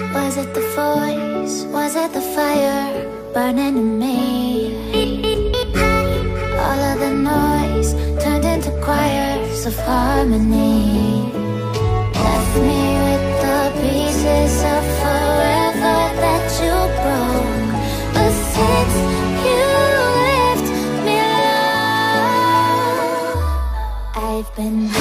Was it the voice? Was it the fire burning in me? All of the noise turned into choirs of harmony. Left me with the pieces of forever that you broke. But since you left me alone, I've been